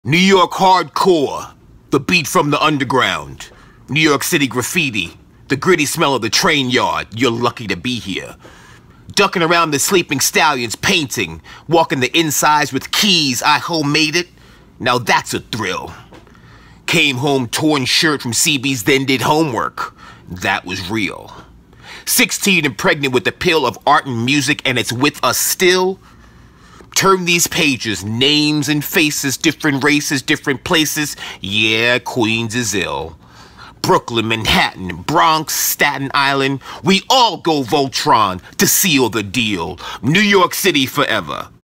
New York hardcore, the beat from the underground. New York City graffiti, the gritty smell of the train yard. You're lucky to be here. Ducking around the sleeping stallions, painting, walking the insides with keys. I homemade it. Now that's a thrill. Came home torn shirt from CB's, then did homework. That was real. 16 and pregnant with the pill of art and music, and it's with us still. Turn these pages, names and faces, different races, different places. Yeah, Queens is ill. Brooklyn, Manhattan, Bronx, Staten Island. We all go Voltron to seal the deal. New York City forever.